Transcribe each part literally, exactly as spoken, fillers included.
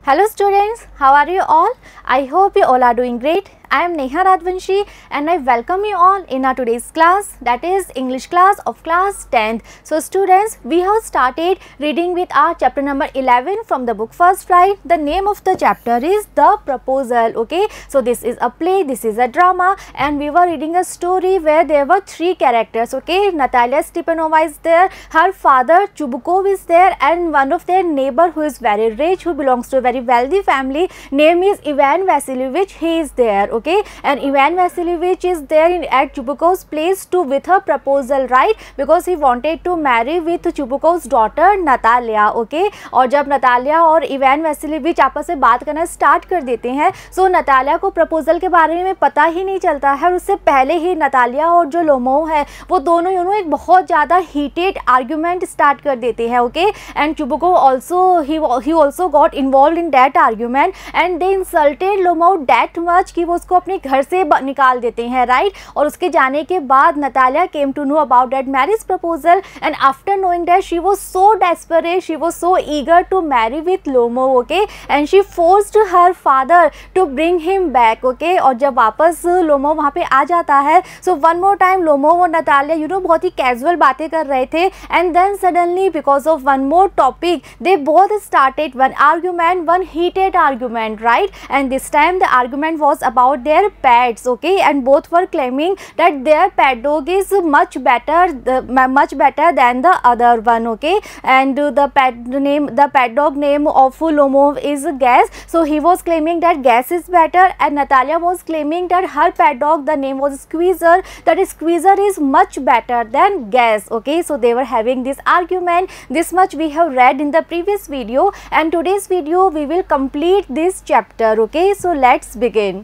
Hello students, how are you all? I hope you all are doing great. I am Neha Radvanshi and I welcome you all in our today's class, that is English class of class tenth. So students, we have started reading with our chapter number eleven from the book First Flight. The name of the chapter is The Proposal. Okay, so this is a play, this is a drama, and we were reading a story where there were three characters. Okay, Natalia Stepanova is there, her father Chubukov is there, and one of their neighbor who is very rich, who belongs to a very wealthy family, name is Ivan Vasilievich. He is there. Okay, and Ivan Vasilievich is there in at Chubukov's place to with her proposal, right? Because he wanted to marry with Chubukov's daughter Natalia. Okay, और जब Natalia और Ivan वैसिलिविच आपस में बात करना start कर देते हैं, सो नतालिया को प्रपोजल के बारे में पता ही नहीं चलता है, और उससे पहले ही नतालिया और जो लोमोव है वो दोनों यू नो एक बहुत ज़्यादा हीटेड आर्ग्यूमेंट स्टार्ट कर देते हैं. Okay, and Chubukov also he he also got involve in that argument and they insulted Lomov that much कि वो उसको अपने घर से निकाल देते हैं, राइट. और उसके जाने के बाद Natalia came to know about that marriage proposal and after knowing that she was so desperate, she was so eager to marry with Lomov. Okay, and she forced her father to bring him back. Okay, और जब वापस Lomov वहाँ पे आ जाता है, so one more time Lomov और Natalia you know बहुत ही कैजुअल बातें कर रहे थे, and then suddenly because of one more topic they both started one argument, one heated argument, right. And this time the argument was about their pets. Okay, and both were claiming that their pet dog is much better the, much better than the other one. Okay, and uh, the pet name the pet dog name of Lomov is Gas, so he was claiming that Gas is better, and Natalia was claiming that her pet dog, the name was Squeezer, that Squeezer is much better than Gas. Okay, so they were having this argument. This much we have read in the previous video, and today's video we will complete this chapter. Okay, so let's begin.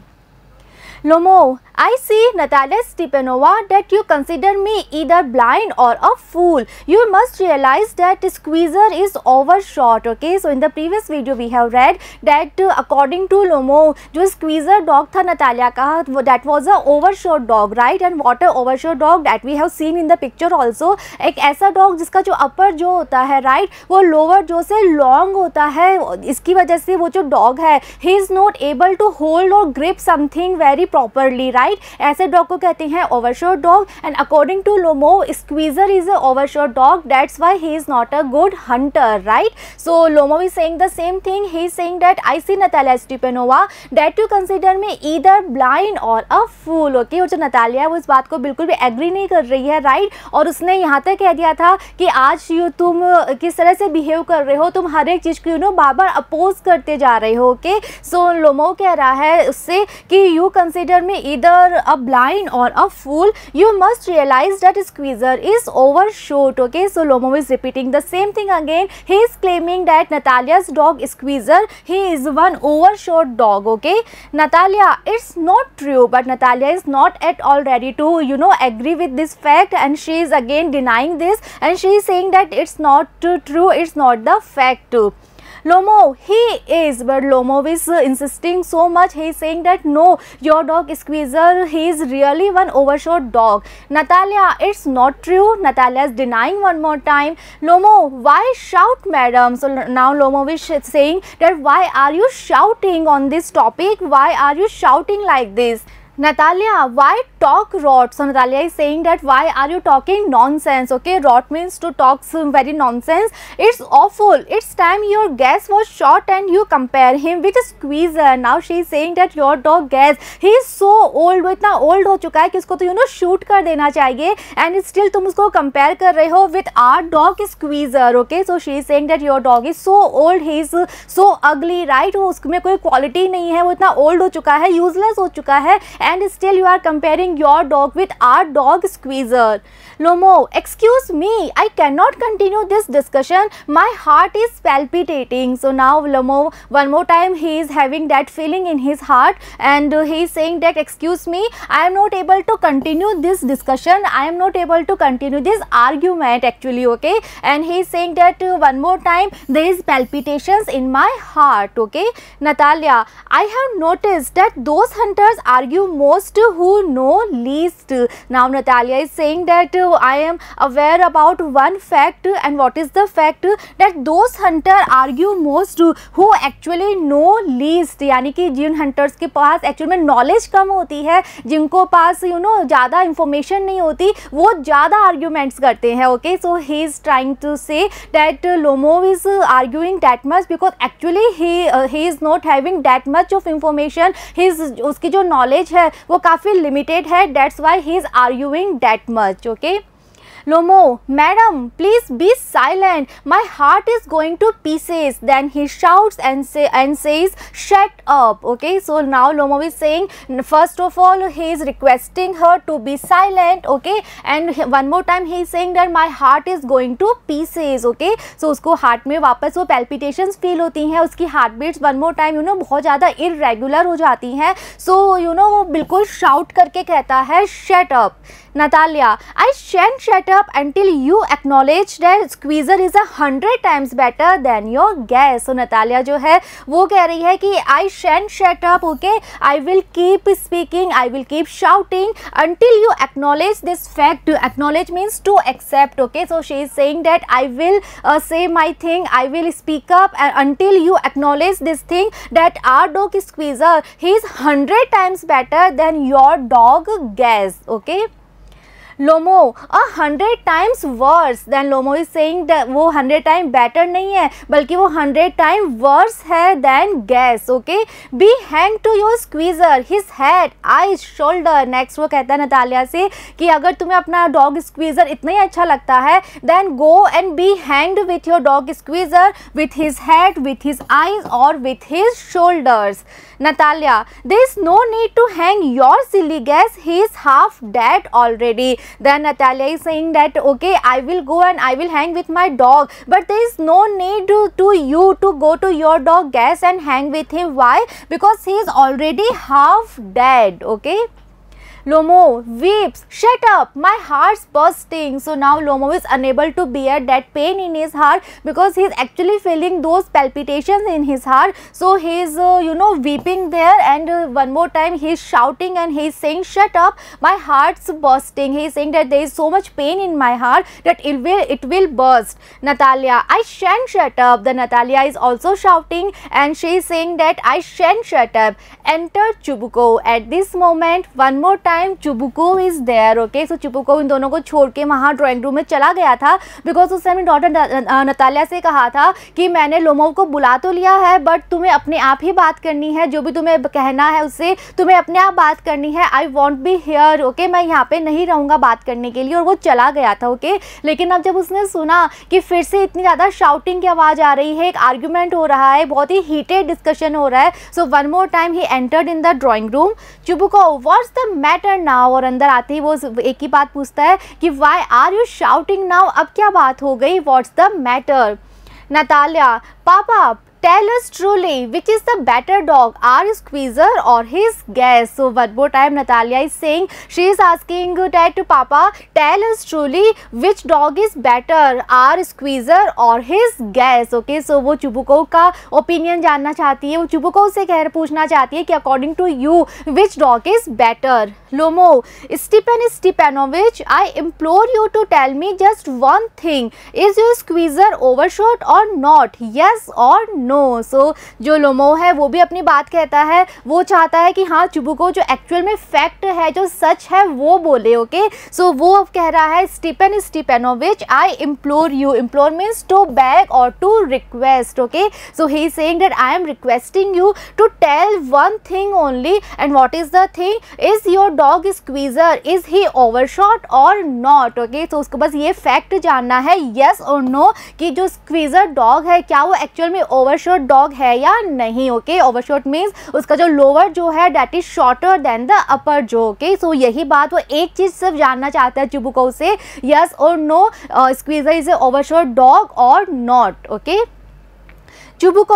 Lomov, I see, Natalia Stepanova, that you consider me either blind or a fool. You must realize that Squeezer is overshot. Okay, so in the previous video we have read that uh, according to Lomov, जो Squeezer dog था Natalia का, that was a overshot dog, right? And what a overshot dog that we have seen in the picture also. एक ऐसा dog जिसका जो upper जो होता है, right, वो lower जो से long होता है. इसकी वजह से वो जो dog है, he is not able to hold or grip something very properly, right? ऐसे डॉग को कहते हैं overshot dog, and according to Lomov Squeezer is a overshot dog, that's why he is not a good hunter, right. So Lomov is saying the same thing. He is saying that I see Natalia Stepanova that you consider me either blind or a fool. Okay, और जो Natalia है वो इस बात को बिल्कुल भी agree नहीं कर रही है, राइट. और उसने यहाँ तक कह दिया था कि आज यू तुम किस तरह से बिहेव कर रहे हो, तुम हर एक चीज़ को यू नो बार बार अपोज करते जा रहे हो. ओके, सो लोमोव कह रहा है उससे कि you consider me either a blind or a fool, you must realize that Squeezer is overshot. Okay, so Lomov is repeating the same thing again. He is claiming that Natalia's dog Squeezer, he is one overshot dog. Okay, Natalia, it's not true, but Natalia is not at all ready to you know agree with this fact, and she is again denying this, and she is saying that it's not true, it's not the fact too. Lomov, he is, but Lomov is uh, insisting so much. He is saying that no, your dog Squeezer, he is really one overshot dog. Natalia, it's not true. Natalia is denying one more time. Lomov, why shout, madam? So now Lomov is saying that why are you shouting on this topic? Why are you shouting like this? Natalia, why talk rot? So Natalia is saying that why are you talking nonsense? Okay, rot means to talk some very nonsense. It's awful. It's time your Gas was shot and you compare him with Squeezer. Now she is saying that your dog Gas, he is so old, वो इतना old हो चुका है कि उसको तो you know shoot कर देना चाहिए, and still तुम उसको compare कर रहे हो with our dog Squeezer. Okay, so she is saying that your dog is so old, he is so ugly, right? वो उसमें कोई quality नहीं है, वो इतना old हो चुका है, useless हो चुका है, and still you are comparing your dog with our dog Squeezer. Lomov, excuse me, I cannot continue this discussion. My heart is palpitating. So now Lomov, one more time, he is having that feeling in his heart, and uh, he is saying that excuse me, I am not able to continue this discussion. I am not able to continue this argument actually. Okay, and he is saying that uh, one more time, there is palpitations in my heart. Okay, Natalia, I have noticed that those hunters argue most who know least. Now Natalia is saying that uh, I am aware about one fact, and what is the fact? That those hunter argue most who actually know least. यानी कि जिन hunters के पास actual में knowledge कम होती है, जिनको पास you know ज़्यादा information नहीं होती, वो ज़्यादा आर्ग्यूमेंट्स करते हैं. Okay, so he is trying to say that Lomo is arguing that much because actually he he is not having that much of information. His उसकी जो नॉलेज है वो काफ़ी लिमिटेड है. That's why he is arguing that much. Okay, Lomo, madam, please be silent. My heart is going to pieces. Then he shouts and say and says, "Shut up." Okay, so now Lomo is saying, first of all, he is requesting her to be silent. Okay, and one more time he is saying that my heart is going to pieces. Okay, so उसको heart में वापस वो palpitations feel होती हैं, उसकी heart beats one more time you know बहुत ज़्यादा irregular हो जाती हैं. So you know वो बिल्कुल shout करके कहता है shut up. Natalia, I shan't shut up until you acknowledge that squeezer is a hundred times better than your guess. So Natalia जो है वो कह रही है कि I shan't shut up. Okay, I will keep speaking, I will keep shouting until you acknowledge this fact. Acknowledge means to accept. Okay, so she is saying that I will uh, say my thing, I will speak up and until you acknowledge this thing that our dog is squeezer, he is hundred times better than your dog guess. Okay, Lomo, a hundred times worse. Then Lomo is saying that वो hundred time better नहीं है बल्कि वो hundred time worse है than guess. Okay, be hanged to your squeezer, his head, eyes, shoulder. Next वो कहता है Natalia से कि अगर तुम्हें अपना dog squeezer इतना ही अच्छा लगता है then go and be hanged with your dog squeezer, with his head, with his eyes or with his shoulders. Natalia, there is no need to hang your silly guess, he is half dead already. Then Natalia is saying that okay, I will go and I will hang with my dog, but there is no need to, to you to go to your dog guess and hang with him. Why? Because he is already half dead. Okay, Lomo weeps, shut up, my heart's bursting. So now Lomo is unable to bear that pain in his heart because he is actually feeling those palpitations in his heart. So he is uh, you know weeping there, and uh, one more time he is shouting and he is saying shut up, my heart's bursting. He is saying that there is so much pain in my heart that it will it will burst. Natalia, I shan't shut up. The Natalia is also shouting and she is saying that I shan't shut up. Enter Chubuko. At this moment one more time Chubuko is there. Okay, so Chubuko इन दोनों को छोड़ के वहाँ drawing room में चला गया था बिकॉज उस टाइम डॉटर नतालिया से कहा था कि मैंने लोमो को बुला तो लिया है बट तुम्हें अपने आप ही बात करनी है, जो भी तुम्हें कहना है उससे तुम्हें अपने आप बात करनी है. I won't be here. Okay, मैं यहाँ पे नहीं रहूँगा बात करने के लिए. और वो चला गया था. Okay okay? लेकिन अब जब उसने सुना कि फिर से इतनी ज़्यादा शाउटिंग की आवाज़ आ रही है, एक आर्ग्यूमेंट हो रहा है, बहुत ही हीटेड डिस्कशन हो रहा है, so one more time he entered in the drawing room. Chubuko, what's the matter now. और अंदर आते ही वो एक ही बात पूछता है कि why are you shouting now. अब क्या बात हो गई, व्हाट्स द मैटर. नतालिया, पापा tell us truly which is the better dog, our squeezer or his guess. So one more time Natalia is saying, she is asking that Papa tell us truly which dog is better, our squeezer or his guess. Okay, so वो चुबुको का opinion जानना चाहती है. वो चुबुको से कह पूछना चाहती है कि according to you which dog is better. Lomo, Stephen Stepanovich, I implore you to tell me just one thing, is your squeezer overshot or not, yes or no. So so, जो लोमो है वो भी अपनी बात कहता है. वो चाहता है कि हाँ चुबुको जो एक्चुअल में फैक्ट है, जो सच है वो बोले. ओके, सो वो अब कह रहा है Stephen Stepanovich, I implore you. Implore means to beg or to request. Okay, so he is saying that I am requesting you to tell one thing only. And what is the thing, is your dog Squeezer, is he overshot or not. Okay, तो उसको बस ये fact जानना है, yes और no, कि जो squeezer dog है क्या वो एक्चुअल में ओवर डॉग है या नहीं. ओके, ओवरशॉट मीन्स उसका जो लोअर जो है that is shorter than the upper जो. ओके, सो यही बात वो एक चीज सिर्फ जानना चाहता है चुबुको से, yes or no, Squeezer is a overshot dog or not. Okay, Chubuko,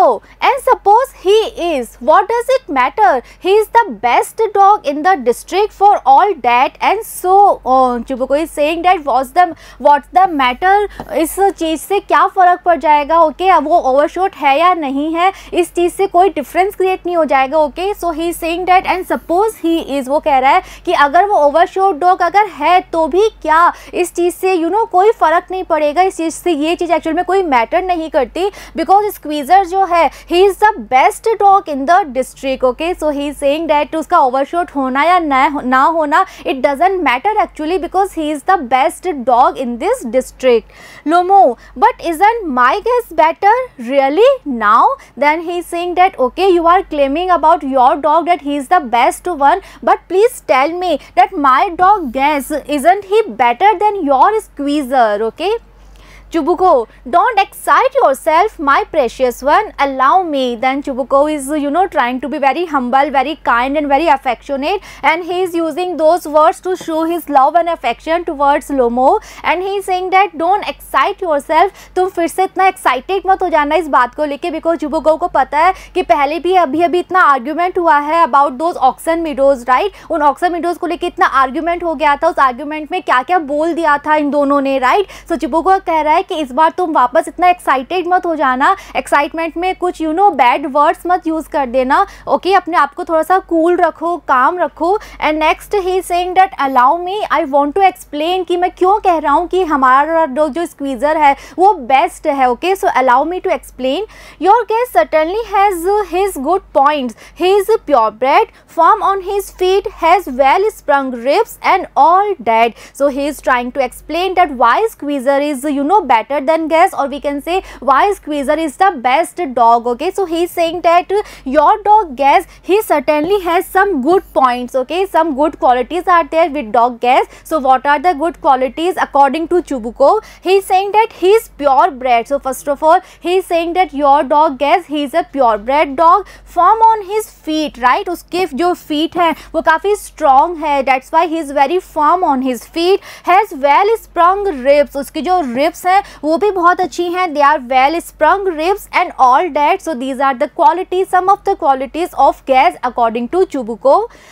and suppose he is, what does it matter, he is the best dog in the district for all that and so on. Chubuko is saying that what's the what's the matter, इस चीज़ से क्या फ़र्क पड़ जाएगा, okay okay? वो overshot है या नहीं है, इस चीज़ से कोई डिफरेंस क्रिएट नहीं हो जाएगा, okay. So he saying that and suppose he is, वो कह रहा है कि अगर वो ओवरशॉट डॉग अगर है तो भी क्या इस चीज़ से यू you नो know, कोई फ़र्क नहीं पड़ेगा, इस चीज़ से ये चीज़ एक्चुअल में कोई मैटर नहीं करती, बिकॉज स्क्वीज़र जो है he is the best dog in the district, okay. So he saying that उसका ओवरशॉट होना या ना ना होना it doesn't matter actually, because he is the best dog in this district. Lomo, but isn't my Guess better really now? Then he saying that okay you are claiming about your dog that he is the best one, but please tell me that my dog Guess, isn't he better than your squeezer, okay? Chubuko, don't excite yourself, my precious one, allow me. Then Chubuko is, you know, trying to be very humble, very kind and very affectionate, and he is using those words to show his love and affection towards Lomo, and he is saying that don't excite yourself. तुम फिर से इतना excited मत हो जाना इस बात को लेके, because Chubuko को पता है कि पहले भी अभी अभी इतना argument हुआ है about those auction meadows, right? उन auction meadows को लेके इतना argument हो गया था, उस argument में क्या क्या बोल दिया था इन दोनों ने, right? So Chubuko कह रहा है कि इस बार तुम वापस इतना एक्साइटेड मत हो जाना, एक्साइटमेंट में कुछ यू नो बैड वर्ड्स मत यूज़ कर देना, ओके. अपने आप को थोड़ा सा कूल रखो, काम रखो. And next he saying that allow me, I want to explain कि मैं क्यों कह रहा हूँ कि हमारा जो स्क्वीज़र है वो बेस्ट है, okay. So allow me to explain. Your guest certainly has his good points, he is pure bred, firm on his feet, has well sprung ribs and all that. So he is trying to explain that why Squeezer is you know better than Guess, or we can say why Squeezer is the best dog, okay. So he is saying that your dog Guess, he certainly has some good points, okay, some good qualities are there with dog Guess. So what are the good qualities according to Chubuko? He is saying that he is purebred. So first of all he is saying that your dog Guess, he is a purebred dog, firm on his feet, right? उसके जो feet हैं वो काफ़ी strong है, that's why he is very firm on his feet, has well sprung ribs, उसकी जो ribs हैं वो भी बहुत अच्छी हैं, they are well sprung ribs and all that. So these are the qualities, some of the qualities of Guess according to Chubuko.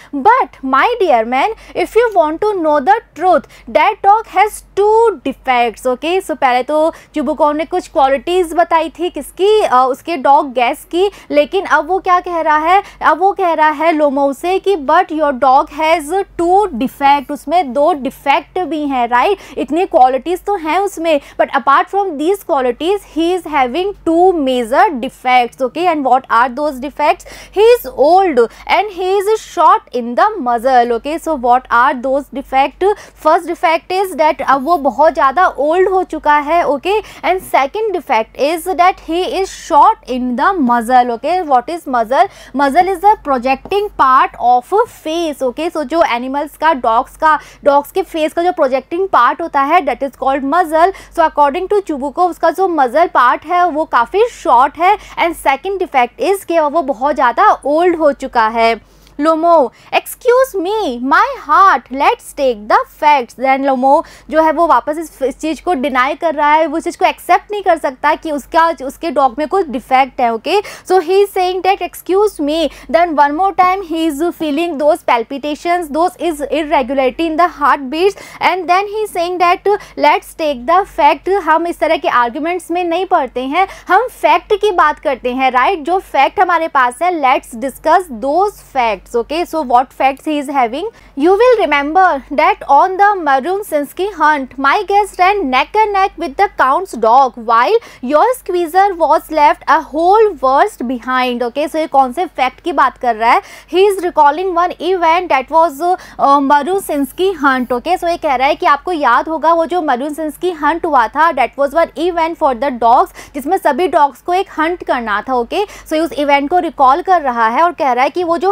But my dear man, if you want to know the truth, that dog has two defects, okay. So पहले तो Chubuko ने कुछ qualities बताई थी किसकी, uh, उसके dog Guess की, लेकिन अब वो क्या कह रहा है, अब वो कह रहा है लोमो से कि but your dog has two defect, उसमें दो डिफेक्ट भी हैं, राइट. इतनी क्वालिटीज़ तो हैं उसमें, but apart from these qualities he is having two major defects, okay. And what are those defects? He is old and he is short in the muzzle, okay. So what are those defects? First defect is that अब वो बहुत ज़्यादा old हो चुका है, okay. And second defect is that he is short in the muzzle, okay. What is muzzle? Muzzle is the projecting part of a face, okay. So जो animals का, dogs का, dogs के face का जो projecting part होता है that is called muzzle. So according to Chubuko उसका जो मजल पार्ट है वो काफ़ी शॉर्ट है. एंड सेकंड डिफेक्ट इज़ कि वो बहुत ज़्यादा ओल्ड हो चुका है. Lomo, excuse me my heart, let's take the facts. Then लोमो जो है वो वापस इस, इस चीज़ को डिनाई कर रहा है, वो चीज़ को एक्सेप्ट नहीं कर सकता कि उसका उसके डॉग में कुछ डिफेक्ट है, okay. So he is saying that excuse me, then one more time he is feeling those palpitations, those is irregularity in the heart beats, and then he is saying that let's take the fact. हम इस तरह के arguments में नहीं पढ़ते हैं, हम fact की बात करते हैं, राइट. जो फैक्ट हमारे पास है, let's discuss those fact. Okay, so what facts he is having? You will remember that on the Marunsinski hunt, my guest ran neck and neck with the count's dog, while your squeezer was left a whole verst behind. Okay, so ये कौन से fact की बात कर रहा है? He is recalling one event that was uh, Marunsinski hunt. Okay, so ये कह रहा है कि आपको याद होगा वो जो Marunsinski hunt हुआ था, that was one event for the dogs, जिसमें सभी dogs को एक hunt करना था. Okay, so उस event को recall कर रहा है और कह रहा है कि वो जो hunt हुआ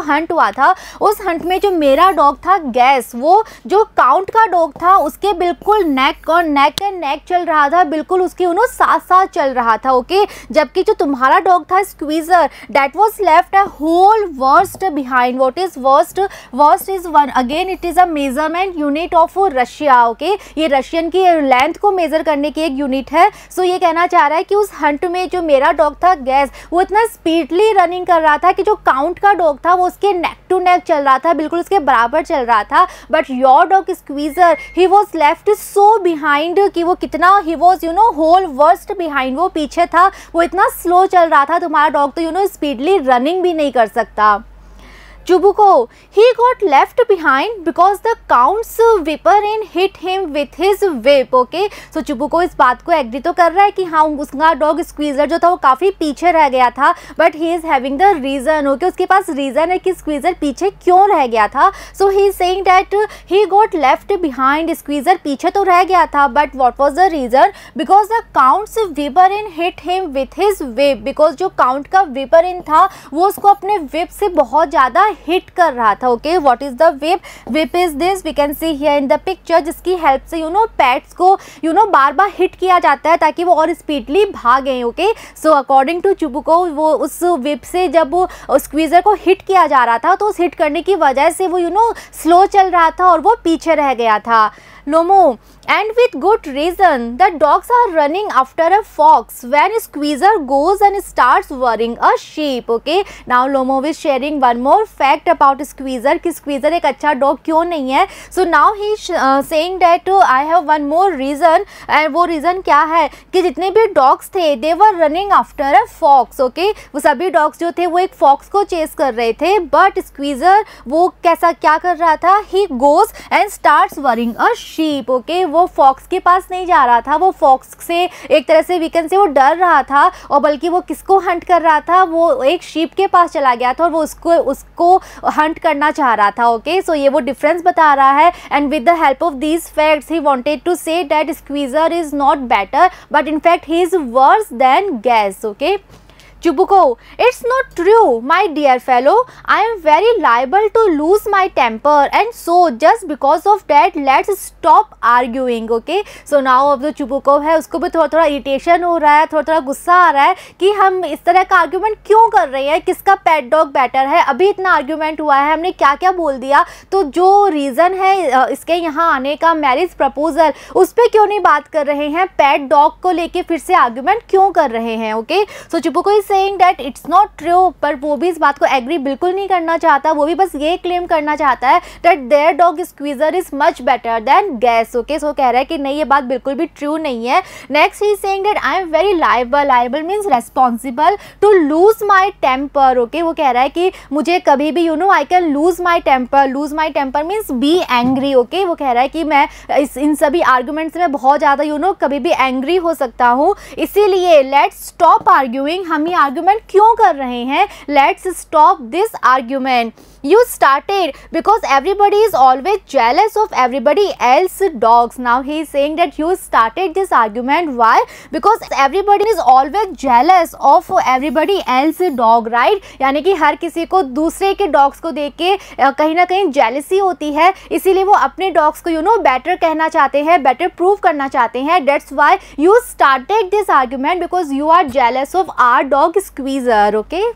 हुआ था उस हंट में जो मेरा डॉग था गैस, वो जो काउंट का डॉग था उसके बिल्कुल नेक और नेक एंड नेक चल रहा था, बिल्कुल उसके उन्होंने साथ साथ चल रहा था, ओके। जबकि जो तुम्हारा डॉग था Squeezer, that was left a whole verst behind. What is verst? Verst is one, again it is a measurement unit of Russia, okay. ये रशियन की लेंथ को मेजर करने की एक यूनिट है। सो so, ये कहना चाह रहा है कि उस हंट में जो मेरा डॉग था गैस, वो इतना स्पीडली रनिंग कर रहा था कि जो काउंट का डॉग था वो उसके नेक टू नेक चल रहा था, बिल्कुल उसके बराबर चल रहा था। But your dog Squeezer, he was left so behind कि वो कितना, he was you know whole verst behind, वो पीछे था, वो इतना स्लो चल रहा था। तुम्हारा डॉग तो यू नो स्पीडली रनिंग भी नहीं कर सकता। Chubuko, he got left behind because the count's whipperin hit him with his whip, okay? So Chubuko इस बात को एग्री तो कर रहा है कि हाँ उसका डॉग स्क्वीजर जो था वो काफ़ी पीछे रह गया था, but he is having the reason, okay. उसके पास रीज़न है कि स्क्वीजर पीछे क्यों रह गया था। So he is saying that he got left behind, Squeezer पीछे तो रह गया था, but what was the reason? Because the count's whipperin hit him with his whip, because जो काउंट का whipperin था वो उसको अपने whip से बहुत ज़्यादा हिट कर रहा था, okay. What is the whip? whip is this, we can see here in the picture, जिसकी हेल्प से यू नो पैट्स को यू नो बार बार हिट किया जाता है ताकि वो और स्पीडली भागें, okay. So according to Chubuko, वो उस whip से जब वो स्क्वीजर को हिट किया जा रहा था तो उस हिट करने की वजह से वो यू नो स्लो चल रहा था और वो पीछे रह गया था। Lomo, and with good reason, the dogs are running after a fox when Squeezer goes and starts worrying a sheep, okay. Now Lomo is sharing one more fact about Squeezer कि Squeezer एक अच्छा dog क्यों नहीं है। So now he is uh, saying that uh, I have one more reason, and वो reason क्या है कि जितने भी डॉग्स थे they were running after a fox, okay। वो सभी डॉग्स जो थे वो एक फॉक्स को चेस कर रहे थे, बट Squeezer वो कैसा क्या कर रहा था? He goes and starts worrying a sheep, okay. वो फॉक्स के पास नहीं जा रहा था, वो फॉक्स से एक तरह से वीकेंड से वो डर रहा था, और बल्कि वो किसको हंट कर रहा था? वो एक शीप के पास चला गया था और वो उसको उसको हंट करना चाह रहा था, ओके। सो ये वो डिफरेंस बता रहा है, and with the help of these facts he wanted to say that Squeezer is not better but in fact he is worse than Guess, okay. Chubuko, it's not true, my dear fellow. I am very liable to lose my temper, and so just because of that, let's stop arguing, okay? So now अब जो Chubuko है उसको भी थोड़ा थोड़ा irritation हो रहा है, थोड़ा थोड़ा गुस्सा आ रहा है कि हम इस तरह का आर्ग्यूमेंट क्यों कर रहे हैं, किसका पेट डॉग बेटर है, अभी इतना आर्ग्यूमेंट हुआ है, हमने क्या क्या बोल दिया, तो जो रीज़न है इसके यहाँ आने का, मैरिज प्रपोजल, उस पर क्यों नहीं बात कर रहे हैं, पेट डॉग को लेके फिर से आर्ग्यूमेंट क्यों कर रहे हैं, okay. So Chubuko is saying that it's not true, पर वो भी इस बात को एग्री बिल्कुल नहीं करना चाहता, वो भी बस ये क्लेम करना चाहता है that their dog Squeezer is much better than Gas, okay। सो कह रहा है कि नहीं ये बात बिल्कुल भी ट्रू नहीं है। Next he is saying that I am very liable, liable means responsible to lose my temper, okay। वो कह रहा है कि मुझे कभी भी you know I can lose my temper, lose my temper means be angry, okay। वो कह रहा है कि मैं इस इन सभी आर्गूमेंट्स में बहुत ज़्यादा you know कभी भी एंग्री हो सकता हूँ, इसीलिए let's stop arguing, हम ये आर्ग्यूमेंट क्यों कर रहे हैं, let's stop this argument. You started because everybody is always jealous of everybody else's dogs. Now he is saying that you started this argument. Why? Because everybody is always jealous of everybody else's dog, right? यानी कि हर किसी को दूसरे के dogs को देख के कहीं ना कहीं जेलसी होती है, इसीलिए वो अपने डॉग्स को यू नो बेटर कहना चाहते हैं, बेटर प्रूव करना चाहते हैं। That's why you started this argument because you are jealous of our dog Squeezer, okay?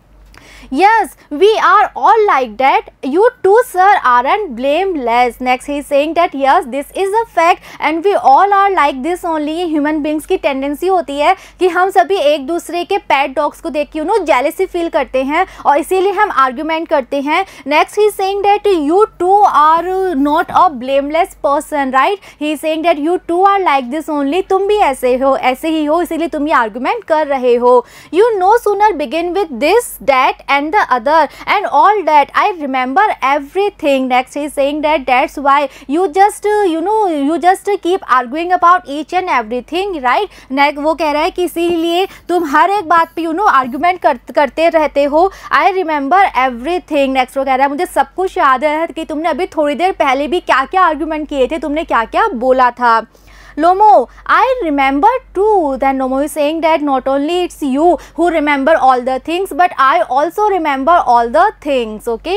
Yes, we are all like that. You too, sir, aren't blameless. Next, he is saying that yes, this is a fact, and we all are like this only. Human beings की tendency होती है कि हम सभी एक दूसरे के pet dogs को देख के you know jealousy feel करते हैं और इसीलिए हम argument करते हैं. Next, he is saying that you too are not a blameless person, right? He is saying that you too are like this only. तुम भी ऐसे हो, ऐसे ही हो, इसीलिए तुम ये argument कर रहे हो. You no sooner begin with this, that, and the other and all that. I remember everything. Next he is saying that that's why you just uh, you know you just uh, keep arguing about each and everything, right? Next वो कह रहा है कि इसीलिए तुम हर एक बात पे you know argument कर, करते रहते हो. I remember everything. Next वो कह रहा है मुझे सब कुछ याद है कि तुमने अभी थोड़ी देर पहले भी क्या क्या argument किए थे, तुमने क्या क्या बोला था. Lomo, I remember too. Then Lomo is saying that not only it's you who remember all the things, but I also remember all the things, okay?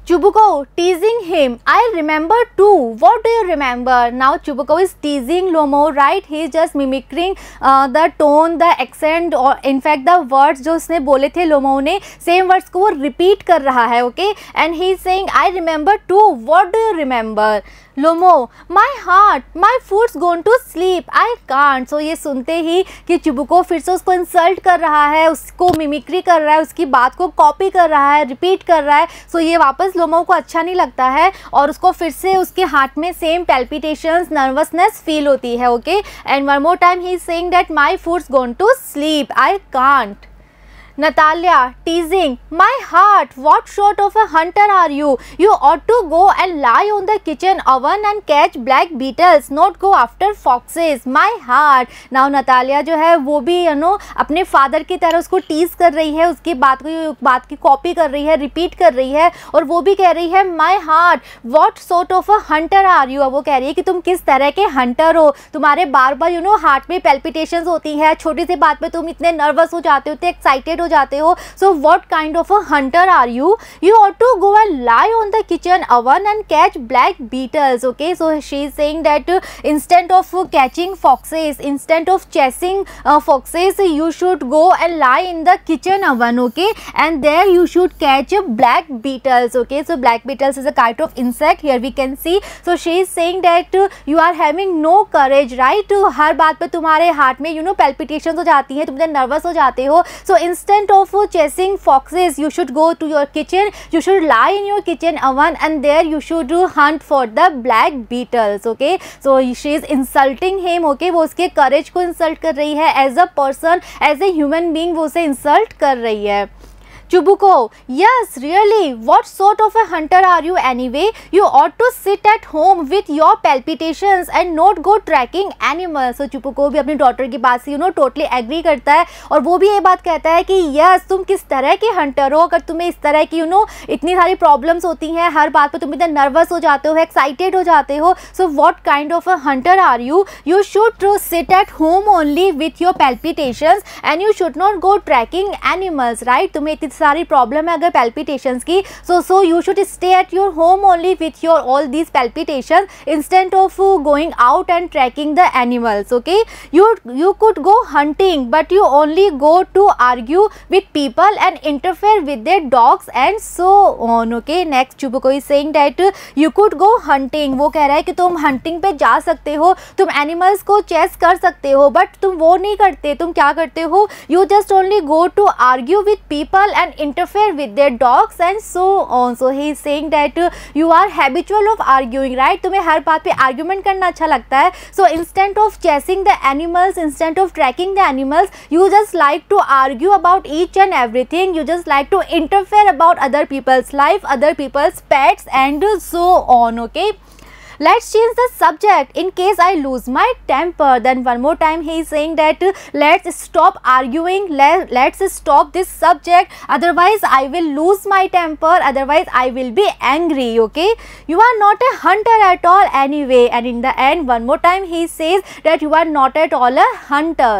Chubuko teasing him. I remember too. What do you remember? Now Chubuko is teasing Lomo, right? He is just mimicking uh, the tone, the accent, or in fact the words जो उसने बोले थे लोमो ने, same words को वो repeat कर रहा है, okay? And he is saying, I remember too. What do you remember? लोमो, my heart, my foot's gone to sleep, I can't. So ये सुनते ही कि चुबुको फिर से उसको इंसल्ट कर रहा है, उसको मिमिक्री कर रहा है, उसकी बात को कॉपी कर रहा है, रिपीट कर रहा है. सो so ये वापस लोमो को अच्छा नहीं लगता है और उसको फिर से उसके हार्ट में सेम पैल्पिटेशंस, नर्वसनेस फील होती है. Okay, and one more time he is saying that my food's gone to sleep, I can't. Natalia teasing, my heart, what sort of a hunter are you? You ought to go and lie on the kitchen oven and catch black beetles, not go after foxes. My heart. Now Natalia जो है वो भी you know अपने father की तरह उसको tease कर रही है, उसकी बात को बात की कॉपी कर रही है, रिपीट कर रही है और वो भी कह रही है my heart, what sort of a hunter are you? अब वो कह रही है कि तुम किस तरह के हंटर हो, तुम्हारे बार बार यू नो हार्ट में पैल्पिटेशंस होती है, छोटी सी बात पे तुम इतने नर्वस हो जाते हो, इतने एक्साइटेड हो जाते हो. So what kind of a hunter are you? You ought to go and lie on the kitchen oven and catch black beetles. Okay, so she is saying that instant of catching foxes, instant of chasing foxes, you should go and lie in the kitchen oven. Okay, and there you should catch black beetles. Okay, so black beetles is a kind of insect, here we can C. So she is saying that you are having no courage, right? हर बात पे तुम्हारे heart में you know palpitations हो जाती है, तुम इतने नर्वस हो जाते हो. So instant of chasing foxes, you should go to your kitchen, you should lie in your kitchen oven and there you should hunt for the black beetles. Okay, so she is insulting him. Okay, वो उसके courage को insult कर रही है, as a person, as a human being वो उसे insult कर रही है. Chubuko, yes, really, what sort of a hunter are you anyway? You ought to sit at home with your palpitations and not go tracking animals. So Chubuko भी अपनी daughter की बात से यू नो टोटली एग्री करता है और वो भी ये बात कहता है कि यस, तुम किस तरह के हंटर हो, अगर तुम्हें इस तरह की यू नो इतनी सारी प्रॉब्लम्स होती हैं, हर बात पे तुम इतने नर्वस हो जाते हो, एक्साइटेड हो जाते हो. So what kind of a hunter are you? You should sit at home only with your palpitations and you should not go tracking animals, right? तुम्हें इतनी सारी प्रॉब्लम है अगर पैल्पिटेशंस की, so so you should stay at your home only with your all these palpitations instant of going out and tracking the animals. Okay, you you could go hunting but you only go to argue with people and interfere with their dogs and so on. Okay, next Chubukov is saying that you could go hunting. वो कह रहा है कि तुम hunting पे जा सकते हो, तुम एनिमल्स को चेस कर सकते हो, बट तुम वो नहीं करते. तुम क्या करते हो? You just only go to argue with people and interfere with their dogs and so on. So he is saying that uh, you are habitual of arguing, right? तुम्हें हर बात पे argument करना अच्छा लगता है. So instead of chasing the animals, instead of tracking the animals, you just like to argue about each and everything. You just like to interfere about other people's life, other people's pets and so on. Okay, let's change the subject in case I lose my temper. Then one more time he is saying that uh, let's stop arguing, let, let's stop this subject, otherwise I will lose my temper, otherwise I will be angry. Okay, you are not a hunter at all anyway. And in the end one more time he says that you are not at all a hunter.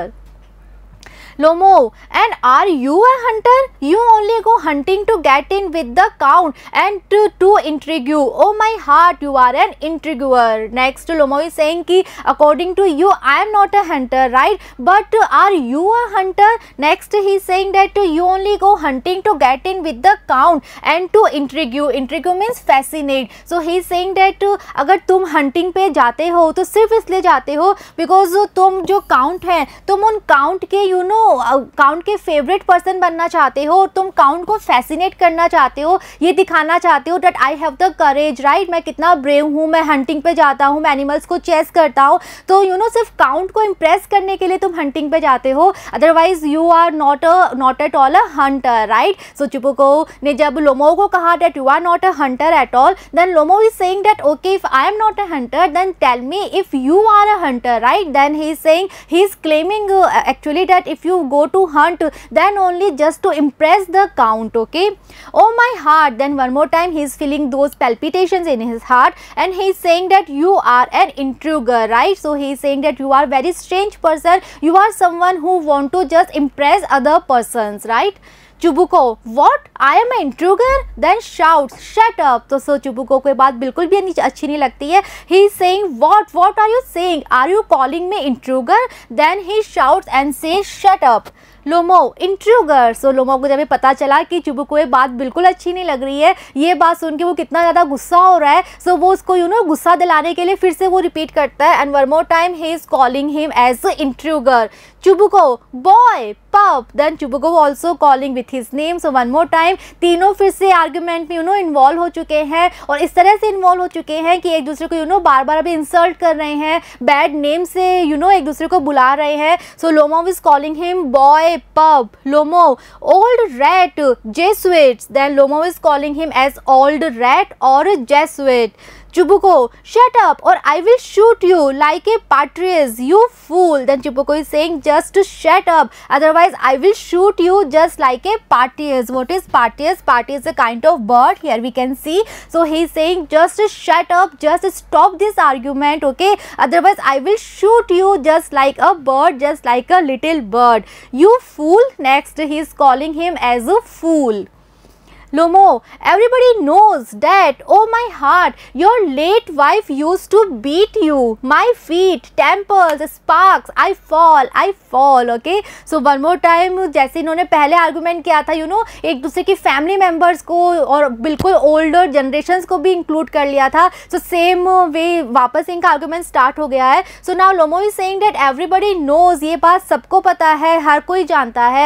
Lomo, and are you a hunter? You only go hunting to get in with the count and to, to intrigue you. Oh my heart, you are an intriguer. Next Lomo is saying कि according to you I am not a hunter, right? But are you a hunter? Next he is saying that you only go hunting to get in with the count and to intrigue you. Intrigue means fascinate. So he is saying that अगर तुम hunting पे जाते हो तो सिर्फ इसलिए जाते हो because तुम जो count है, तुम उन count के you know काउंट के फेवरेट पर्सन बनना चाहते हो, तुम काउंट को फैसिनेट करना चाहते हो, ये दिखाना चाहते हो that I have the courage, right? मैं कितना ब्रेव हूँ, मैं हंटिंग पे जाता हूँ, मैं एनिमल्स को चेस करता हूँ. तो यू नो सिर्फ काउंट को इम्प्रेस करने के लिए तुम हंटिंग पे जाते हो, otherwise you are not a not at all a hunter, right? So Chubukov ने जब लोमो को कहा that you are not a hunter at all, then Lomov is saying that okay if I am not a hunter then tell me if you are a hunter, right? Then he is saying he is claiming actually that if you go to hunt then only just to impress the count. Okay, oh my heart, then one more time he is feeling those palpitations in his heart and he is saying that you are an intriguer, right? So he is saying that you are very strange person, you are someone who want to just impress other persons, right? Chubukov, what, I am a intriguer, then shouts, shut up. तो so चुबुको को बात बिल्कुल भी अच्छी नहीं लगती है। He is saying what, what are you saying, are you calling me intriguer, then he shouts and say shut up. Lomov, intriguer. So Lomov को जब ये पता चला कि चुबुको को ये बात बिल्कुल अच्छी नहीं लग रही है, ये बात सुन के वो कितना ज़्यादा गुस्सा हो रहा है। सो so, वो उसको यू नो गुस्सा दिलाने के लिए फिर से वो रिपीट करता है, and one more time he is calling him as intriguer. Chubukov, boy, pup, then Chubukov also calling with his name. So one more time तीनों फिर से आर्ग्यूमेंट में यू नो इन्वॉल्व हो चुके हैं, और इस तरह से इन्वॉल्व हो चुके हैं कि एक दूसरे को यू नो बार बार अभी इंसल्ट कर रहे हैं, बैड नेम से यू नो एक दूसरे को बुला रहे हैं। So Lomov is calling him boy, pup, Lomov, old rat, Jesuits, then Lomov is calling him as old rat और Jesuit. Chubukov, shut up or I will shoot you like a partridge, you fool. Then Chubbuko is saying just shut up, otherwise I will shoot you just like a partridge. What is partridge? Partridge is a kind of bird. Here we can see. So he is saying just shut up, just stop this argument, okay? Otherwise I will shoot you just like a bird, just like a little bird. You fool. Next he is calling him as a fool. Lomo, everybody knows that, oh my heart, your late wife used to beat you. My feet, temples, sparks, I fall, I fall, okay? So one more time, जैसे इन्होंने पहले argument किया था, you know एक दूसरे की family members को और बिल्कुल ओल्डर जनरेशन्स को भी इंक्लूड कर लिया था। सो सेम वे वापस इनका आर्गूमेंट स्टार्ट हो गया है। So now Lomov is saying that everybody knows, ये बात सबको पता है, हर कोई जानता है,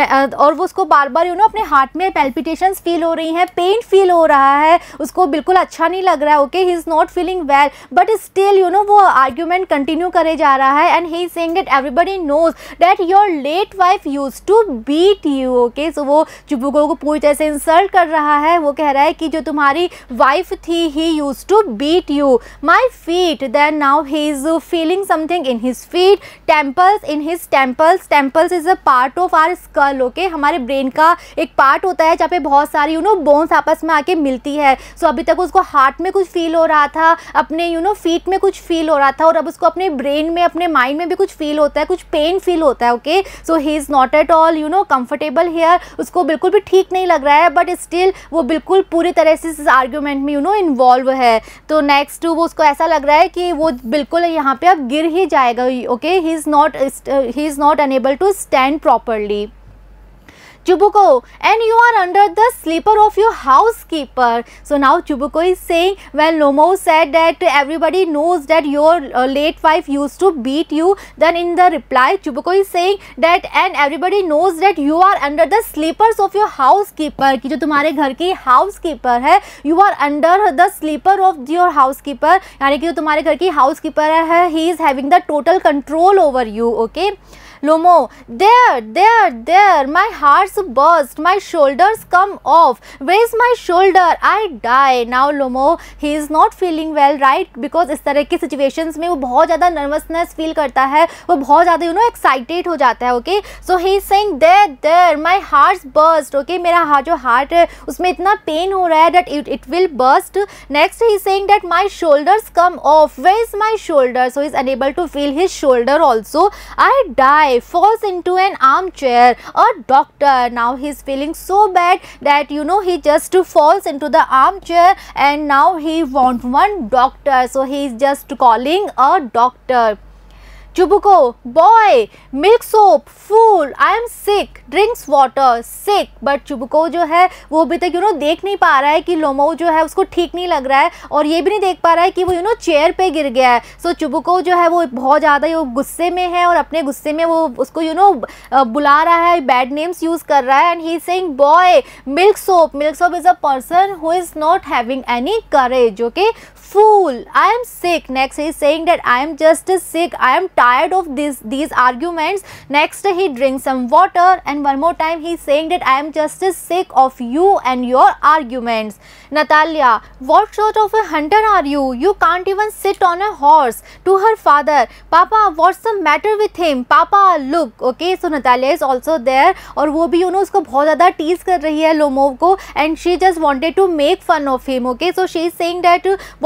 और वो उसको बार बार यू नो अपने हार्ट में पैल्पिटेशंस फील हो रही हैं, पेन फील हो रहा है, उसको बिल्कुल अच्छा नहीं लग रहा है, okay? He is not feeling well, but still you know वो आर्ग्यूमेंट कंटिन्यू करे जा रहा है, and he is saying that everybody knows that your late wife used to beat you, okay? So वो चुबुको को पूरी तरह से इंसल्ट कर रहा है। वो कह रहा है कि जो तुम्हारी वाइफ थी, he used to beat you. My feet, then now he is feeling something in his feet. Temples, in his temples, temples is a part of our skull, okay? हमारे ब्रेन का एक पार्ट होता है जहाँ पे बहुत सारी यू नो बोन्स आपस में आके मिलती है। सो so, अभी तक उसको हार्ट में कुछ फील हो रहा था, अपने यू नो फीट में कुछ फील हो रहा था, और अब उसको अपने ब्रेन में, अपने माइंड में भी कुछ फील होता है, कुछ पेन फील होता है, okay? So he is not at all you know comfortable here, उसको बिल्कुल भी ठीक नहीं लग रहा है, बट स्टिल वो बिल्कुल पूरी तरह से इस आर्ग्यूमेंट में यू नो इन्वॉल्व है। तो नेक्स्ट वो उसको ऐसा लग रहा है कि वो बिल्कुल यहाँ पे अब गिर ही जाएगा, okay? He is not he is not unable to stand properly. Chubbuko, and you are under the sleeper of your housekeeper. So now Chubbuko is saying, when Lomo said that everybody knows that your uh, late wife used to beat you, then in the reply Chubbuko is saying that and everybody knows that you are under the sleepers of your housekeeper, कि जो तुम्हारे घर की housekeeper है, you are under the sleeper of your housekeeper, यानी कि जो तुम्हारे घर की housekeeper है, he is having the total control over you, okay? Lomo, there, there, there, my heart's burst, my shoulders come off, where's my shoulder, I die. Now Lomo, he is not feeling well, right? Because इस तरह की situations में वो बहुत ज़्यादा nervousness feel करता है, वो बहुत ज़्यादा you know excited हो जाता है, okay? So he is saying there, there, my heart's burst, okay? मेरा हार्ट जो हार्ट है उसमें इतना पेन हो रहा है that it, it will burst. Next he is saying that my shoulders come off, where's my shoulder? So he is unable to feel his shoulder also. I die. Falls into an armchair. A doctor. Now he is feeling so bad that you know he just falls into the armchair, and now he wants one doctor. So he is just calling a doctor. Chubbuko, boy, milk soap, fool, I am sick, drinks water, sick. But Chubbuko जो है वो अभी तक you know देख नहीं पा रहा है कि लोमो जो है उसको ठीक नहीं लग रहा है, और ये भी नहीं देख पा रहा है कि वो यू नो चेयर पे गिर गया है। सो so, Chubbuko जो है वो बहुत ज़्यादा वो गुस्से में है, और अपने गुस्से में वो उसको यू नो बुला रहा है, बैड नेम्स यूज़ कर रहा है, and he is saying boy, milk sop, milk sop is a person who is not having any courage, okay? Fool, I am sick. Next he is saying that I am just sick, I am tired of this these arguments. Next he drinks some water, and one more time he is saying that I am just sick of you and your arguments. Natalia, what sort of a hunter are you? You can't even sit on a horse. To her father, Papa, what's the matter with him? Papa, look. Okay, so Natalia is also there, और वो भी you know उसको बहुत ज़्यादा tease कर रही है लोमो को, and she just wanted to make fun of him. Okay, so she is saying that what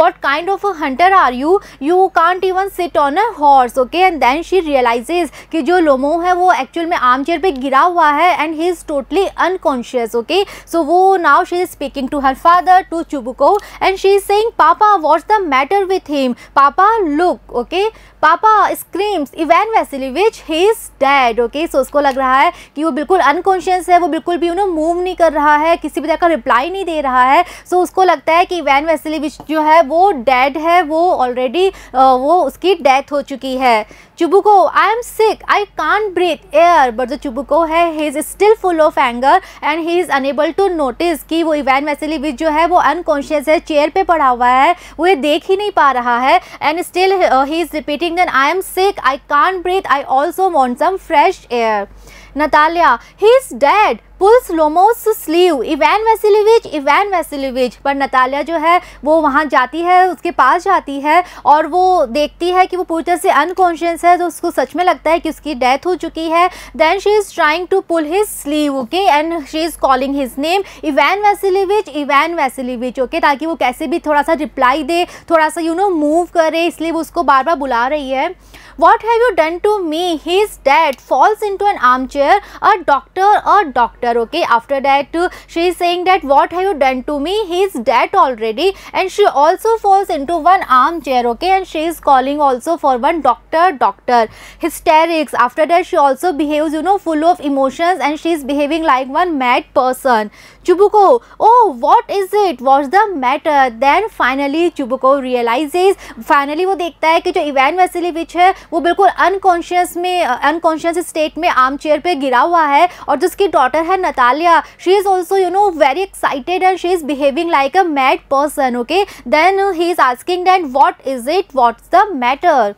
what kind of a hunter are you? You can't even sit on a horse. Okay, and then she realizes कि जो Lomov है वो actual में arm chair पे गिरा हुआ है and he is totally unconscious. Okay, so वो now she is speaking to her father, to Chibuko, and she is saying, Papa, what's the matter with him? Papa, look. Okay, Papa screams, Ivan Vasilievich, he is dead. Okay, so उसको लग रहा है कि वो बिल्कुल unconscious है, वो बिल्कुल भी उन्हें मूव नहीं कर रहा है, किसी भी तरह का रिप्लाई नहीं दे रहा है. सो so, उसको लगता है कि इवान वैसिलिविच जो है वो डेड है, वो ऑलरेडी वो उसकी डेथ हो चुकी है. Chibuko, I am sick, I can't breathe air. But जो Chibuko है, he is still full of anger and he is unable to notice कि वो इवान वैसिलिविच जो है वो अनकॉन्शियस है, चेयर पे पड़ा हुआ है, वो ये देख ही नहीं पा रहा है. And still uh, he is repeating that I am sick, I can't breathe, I also want some fresh air. Natalia, he is dead. Pulls Lomo's sleeve. Ivan Vasilievich, Ivan Vasilievich. पर नतालिया जो है वो वहाँ जाती है, उसके पास जाती है और वो देखती है कि वो पूरी तरह से अनकॉन्शियस है, तो उसको सच में लगता है कि उसकी डेथ हो चुकी है. Then she is trying to pull his sleeve, okay, and she is calling his name, Ivan Vasilievich, Ivan Vasilievich, okay, ताकि वो कैसे भी थोड़ा सा रिप्लाई दे, थोड़ा सा यू नो मूव करे, इसलिए वो उसको बार बार बुला रही है. What have you done to me? He is dead. Falls into an armchair. A doctor, a doctor. Okay. After that, uh, she is saying that what have you done to me? He is dead already. And she also falls into one armchair. Okay. And she is calling also for one doctor, doctor. Hysterics. After that, she also behaves, you know, full of emotions, and she is behaving like one mad person. Chibuko, oh, what is it? What's the matter? Then finally, Chibuko realizes. Finally, वो देखता है कि जो Ivan वैसिलिविच है वो बिल्कुल unconscious में unconscious state में आर्म चेयर पे गिरा हुआ है, और जो उसकी डॉटर है Natalia, she is also you know very excited and she is behaving like a mad person. Okay, then he is asking that what is it, what's the matter.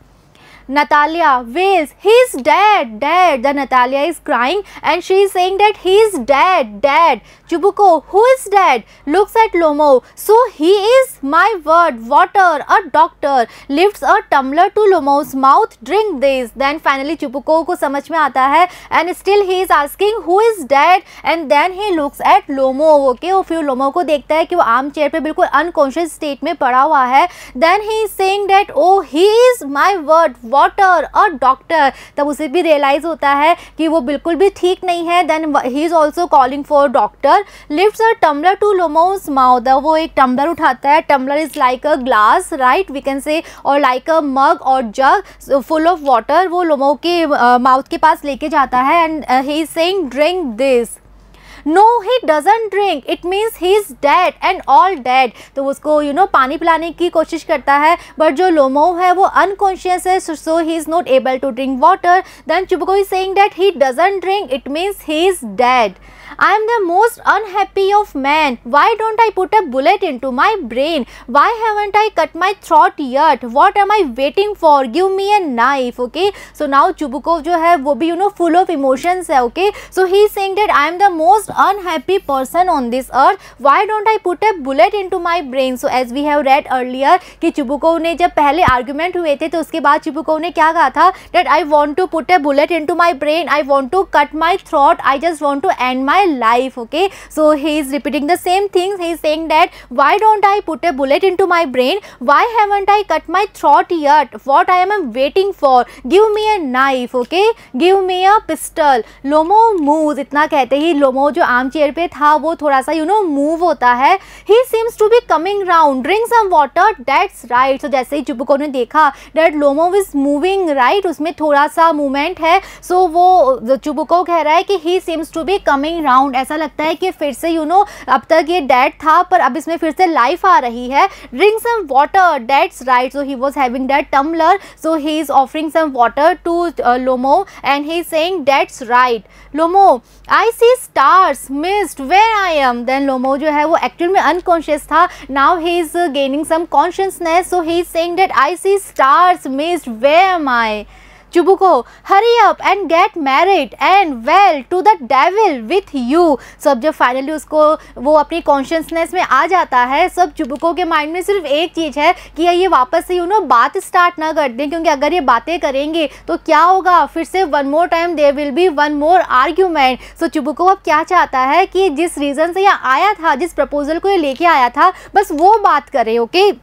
Natalia wails, he is dead, dead. The Natalia is crying and she is saying that he is dead, dead. Chibuko, who is dead? Looks at Lomo. So he is my word, water, a doctor. Lifts a tumbler to Lomo's mouth, drink this. Then finally Chibuko को समझ में आता है and still he is asking who is dead, and then he looks at Lomo. Okay, और फिर Lomo को देखता है कि वो आर्म चेयर पे बिल्कुल अनकॉन्शियस स्टेट में पड़ा हुआ है. Then he is saying that oh he is my word, water और डॉक्टर. तब उसे भी रियलाइज होता है कि वो बिल्कुल भी ठीक नहीं है. Then he is also calling for doctor. Lifts a tumbler to Lomov's mouth. वो एक टम्बलर उठाता है. Tumbler is like a glass, right, we can say, और लाइक अ मग और जग फुल ऑफ वाटर वो लोमो के माउथ uh, के पास लेके जाता है. And he is saying drink this. No, he doesn't drink. It means he is dead and all dead. तो उसको यू नो पानी पिलाने की कोशिश करता है, बट जो लोमो है वो अनकॉन्शियस है, so he is not able to drink water. Then Chibuko is saying that he doesn't drink. It means he is dead. I am the most unhappy of men. Why don't I put a bullet into my brain? Why haven't I cut my throat yet? What am I waiting for? Give me a knife. Okay. So now Chibuko जो है वो भी you know full of emotions है. Okay. So he is saying that I am the most unhappy person on this earth. Why don't I put a bullet into my brain? So as we have read earlier कि Chibuko ने जब पहले argument हुए थे तो उसके बाद Chibuko ने क्या कहा था, that I want to put a bullet into my brain. I want to cut my throat. I just want to end my life. Okay, so he is repeating the same things. He is saying that why don't I put a bullet into my brain? Why haven't I cut my throat yet? What I am waiting for? Give me a knife. Okay, give me a pistol. Lomo moves. इतना कहते ही लोमो जो arm chair पे था वो थोड़ा सा you know move होता है. He seems to be coming round. Drink some water. That's right. So जैसे ही चिबुको ने देखा that लोमो is moving, right, उसमें थोड़ा सा मूवमेंट है, सो so वो चिबुको कह रहा है कि he seems to be coming round. ऐसा लगता है कि फिर से यू नो अब तक ये डेड था पर अब इसमें फिर से लाइफ आ रही है. Drink some water. That's right. So he was having that tumbler, so he is offering some water to Lomov and he is saying that's right. Lomov, I see stars mist where I am. Then लोमो जो है वो actual में unconscious था. Now he is gaining some consciousness, so he is saying that I see stars mist where am I. Chibuko, hurry up and get married and well to the devil with you. सब जब finally उसको वो अपनी consciousness में आ जाता है, सब चिबुको के माइंड में सिर्फ एक चीज़ है कि ये वापस से यू नो बात स्टार्ट ना कर दें, क्योंकि अगर ये बातें करेंगे तो क्या होगा, फिर से one more time there will be one more argument. So Chubukov अब क्या चाहता है कि जिस रीज़न से यहाँ आया था, जिस प्रपोजल को ये लेके आया था, बस वो बात करे. Okay,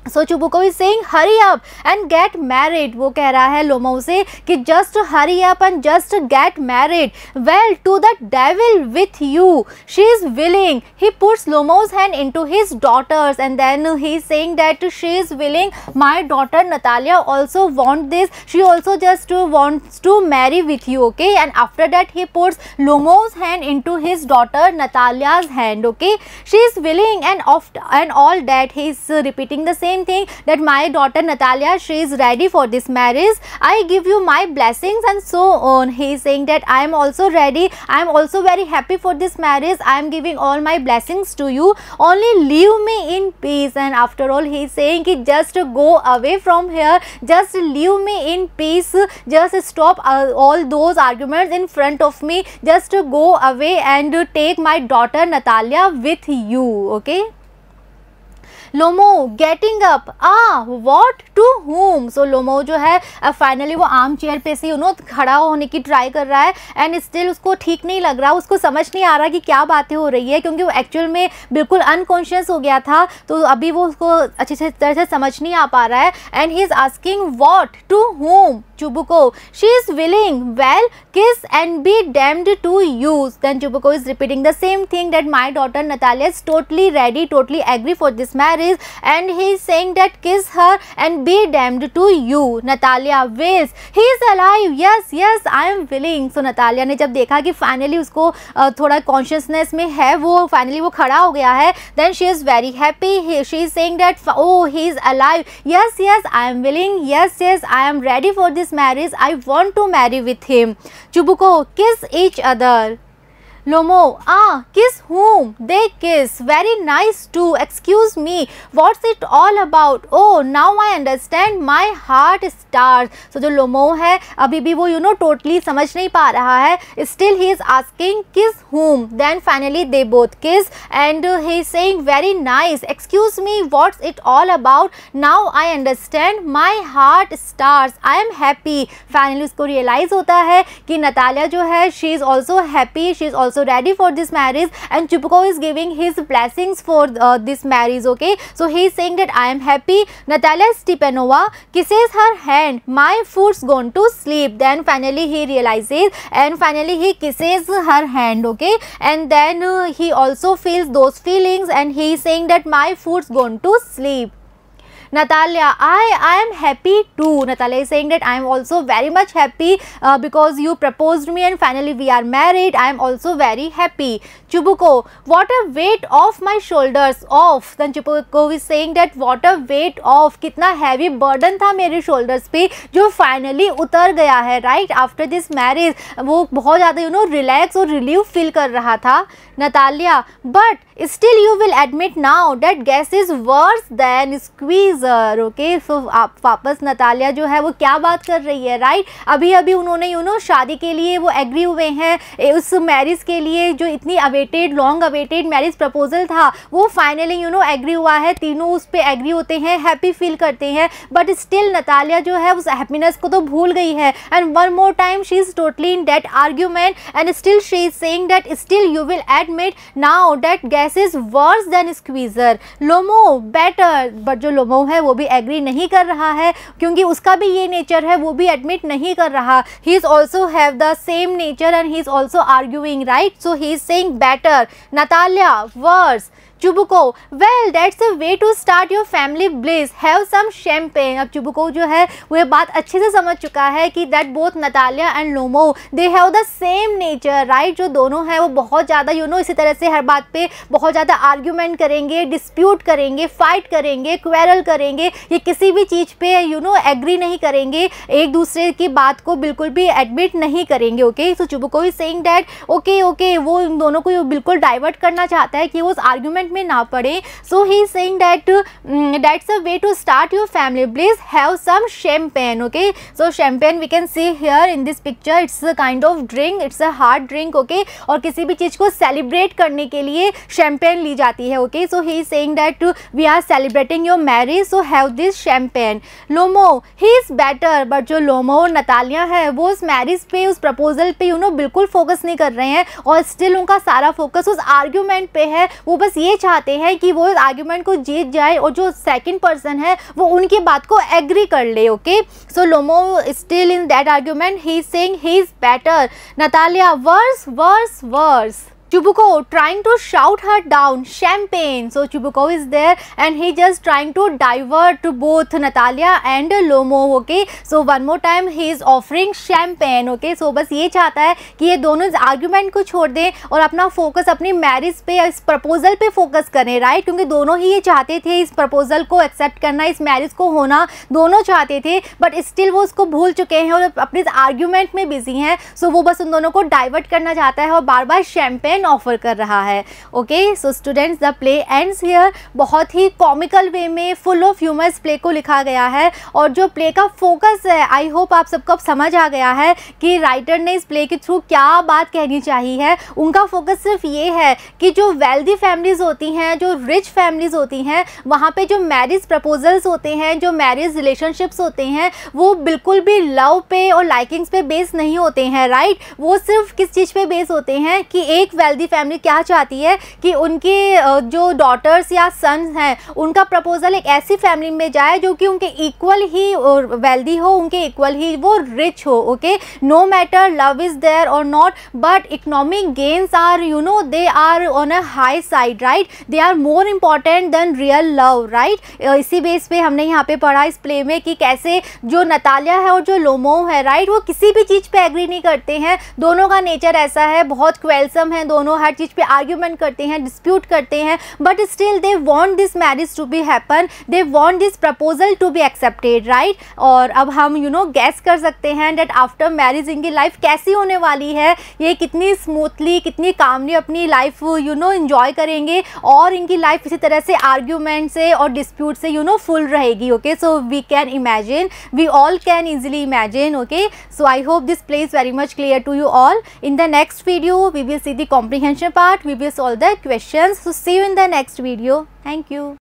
so Chubukov is saying hurry up and get married, वो कह रहा है लोमो से कि just hurry up and just get married, well to the devil with you, she is willing, he puts Lomov's hand into his daughters and then he is saying that she is willing, my daughter Natalia also want this, she also just wants to marry with you, okay, and after that he puts Lomov's hand into his daughter Natalia's hand, okay, she is willing and of and all that he is repeating the same thing that my daughter Natalia, she is ready for this marriage, I give you my blessings and so on. He is saying that I am also ready, I am also very happy for this marriage, I am giving all my blessings to you, only leave me in peace. And after all he is saying कि just go away from here, just leave me in peace, just stop uh, all those arguments in front of me, just go away and take my daughter Natalia with you, okay. Lomov getting up, ah what to whom, so Lomov जो है finally वो arm chair पे से you no खड़ा होने की try कर रहा है एंड स्टिल उसको ठीक नहीं लग रहा, उसको समझ नहीं आ रहा कि क्या बातें हो रही है, क्योंकि वो एक्चुअल में बिल्कुल अनकॉन्शियस हो गया था, तो अभी वो उसको अच्छी तरह से समझ नहीं आ पा रहा है. And he is asking what to whom Chubukov, she is willing, well kiss and be damned to you. Then Chubukov is repeating the same thing that my daughter Natalia is totally ready, totally agree for this marriage, and he is saying that kiss her and be damned to you. Natalia wails, he is alive, yes yes I am willing. So Natalia ने जब देखा कि finally उसको थोड़ा consciousness में है, वो finally वो खड़ा हो गया है, then she is very happy, she is saying that oh he is alive, yes yes I am willing, yes yes I am ready for this marriage, I want to marry with him. Chubuko kiss each other. Lomo, ah, kiss whom? They kiss. Very nice too. Excuse me. What's it all about? Oh, now I understand. My heart stars. So जो Lomov है अभी भी वो you know totally समझ नहीं पा रहा है. Still he is asking kiss whom? Then finally they both kiss and uh, he is saying very nice. Excuse me. What's it all about? Now I understand. My heart stars. I am happy. Finally उसको realize होता है कि Natalia जो है she is also happy. She is also also ready for this marriage and Chubuko is giving his blessings for uh, this marriage, okay. So he is saying that I am happy. Natalia Stepanova kisses her hand, my foot's gone to sleep. Then finally he realizes and finally he kisses her hand, okay, and then uh, he also feels those feelings and he is saying that my foot's gone to sleep. Natalia, I I am happy too. Natalia is saying that I am also very much happy uh, because you proposed me and finally we are married. I am also very happy. Chubuko, what a weight off my shoulders. Off. Then Chubuko is saying that what a weight off. कितना heavy burden था मेरे shoulders पे जो finally उतर गया है, right? After this marriage वो बहुत ज़्यादा you know relax और relief feel कर रहा था. Natalia, but still you will admit now that gas is worse than squeezer, okay. So आप वापस नतालिया जो है वो क्या बात कर रही है, राइट right? अभी अभी उन्होंने यू नो शादी के लिए वो एग्री हुए हैं, उस मैरिज के लिए जो इतनी awaited long awaited marriage proposal था वो फाइनली यू नो एग्री हुआ है, तीनों उस पर एग्री होते हैं, हैप्पी फील करते हैं, बट स्टिल नतालिया जो है उस हैप्पीनेस को तो भूल गई है and one more time she is totally in that argument and still she is saying that still you will admit now that Guess is worse than Squeezer. Lomov better, but जो Lomov है वो भी agree नहीं कर रहा है क्योंकि उसका भी ये नेचर है, वो भी एडमिट नहीं कर रहा. He is also have the same nature and he is also arguing, right. So he is saying better. Natalia worse. Chubukov, well that's a way to start your family bliss, have some champagne. अब Chubukov जो है वो ये बात अच्छे से समझ चुका है कि that both Natalia and Lomov they have the same nature, right. जो दोनों हैं वो बहुत ज़्यादा यू नो इसी तरह से हर बात पे बहुत ज़्यादा आर्ग्यूमेंट करेंगे, डिस्प्यूट करेंगे, फाइट करेंगे, क्वेरल करेंगे, ये किसी भी चीज़ पे यू नो एग्री नहीं करेंगे, एक दूसरे की बात को बिल्कुल भी एडमिट नहीं करेंगे, okay. So Chubukov is saying that okay okay वो इन दोनों को बिल्कुल डाइवर्ट करना चाहता है कि वो उस आर्ग्यूमेंट में ना पड़े. So he is saying that that's a way to start your family bliss, have some champagne, okay. So champagne we can see here in this picture, it's a kind of drink, it's a hard drink, okay. और किसी भी चीज़ को celebrate करने के लिए champagne ली जाती है, okay. So he is saying that we are celebrating your marriage, so have this champagne. Lomov, he is better, but जो लोमो और नतालिया है वो उस मैरिज पे, उस प्रपोजल पे यू नो बिल्कुल फोकस नहीं कर रहे हैं और स्टिल उनका सारा फोकस उस आर्ग्यूमेंट पे है. वो बस ये चाहते हैं कि वो आर्ग्यूमेंट को जीत जाए और जो सेकंड पर्सन है वो उनकी बात को एग्री कर ले. Okay, so Lomov still in that argument, he is saying he is better. Natalia worse worse worse. Chibuko trying to shout her down, champagne. So Chibuko is there and he just trying to divert to both Natalia and Lomo. Okay, so one more time he is offering champagne. Okay, so बस ये चाहता है कि ये दोनों argument को छोड़ दें और अपना फोकस अपनी मैरिज पे, इस प्रपोजल पे फोकस करें. राइट, क्योंकि दोनों ही ये चाहते थे इस प्रपोजल को एक्सेप्ट करना, इस मैरिज को होना दोनों चाहते थे, बट स्टिल वो उसको भूल चुके हैं और अपने आर्ग्यूमेंट में बिजी हैं. सो so वो बस उन दोनों को डाइवर्ट करना चाहता है और बार बार शैम्पेन ऑफर कर रहा है. Okay, so students the play ends here. बहुत ही कॉमिकल वे में फुल ऑफ ह्यूमर इस प्ले को लिखा गया है और जो प्ले का फोकस है, आई होप आप सबको अब समझ आ गया है कि राइटर ने इस प्ले के थ्रू क्या बात कहनी चाहिए है. उनका फोकस सिर्फ ये है कि जो वेल्दी फैमिलीज होती हैं, जो रिच फैमिलीज होती हैं, वहाँ पे जो मैरिज प्रपोजल्स होते हैं, जो मैरिज रिलेशनशिप्स होते हैं, वो बिल्कुल भी लव पे और लाइकिंग्स पे बेस नहीं होते हैं. राइट, वो सिर्फ किस चीज़ पे बेस होते हैं कि एक वेल्दी फैमिली क्या चाहती है कि उनके जो डॉटर्स या सन्स हैं उनका प्रपोजल एक ऐसी फैमिली में जाए जो कि उनके इक्वल ही वेल्दी हो, उनके इक्वल ही वो रिच हो. Okay, no matter love is there और not, but economic gains are, you know, they are on a high side. Right, they are more important than real love. Right, इसी base पे हमने यहाँ पे पढ़ा इस प्ले में कि कैसे जो नतालिया है और जो लोमो है, राइट, वो किसी भी चीज़ पे एग्री नहीं करते हैं. दोनों का नेचर ऐसा है, बहुत क्वेलसम है, दोनों हर चीज़ पे आर्ग्यूमेंट करते हैं, डिस्प्यूट करते हैं, but still they want this marriage to be happen, they want this proposal to be accepted. Right, और अब हम यू नो गैस कर सकते हैं दैट आफ्टर मैरिज इनकी लाइफ कैसी होने वाली है. ये कितनी स्मूथली, कितनी कामली अपनी लाइफ यू नो एंजॉय करेंगे और इनकी लाइफ इसी तरह से आर्ग्यूमेंट से और डिस्प्यूट से यू नो फुल रहेगी. Okay, so we can imagine, we all can easily imagine. Okay, so I hope this play is very much clear to you all. In the next video we will see the comprehension part, we will solve the questions. So see you in the next video. Thank you.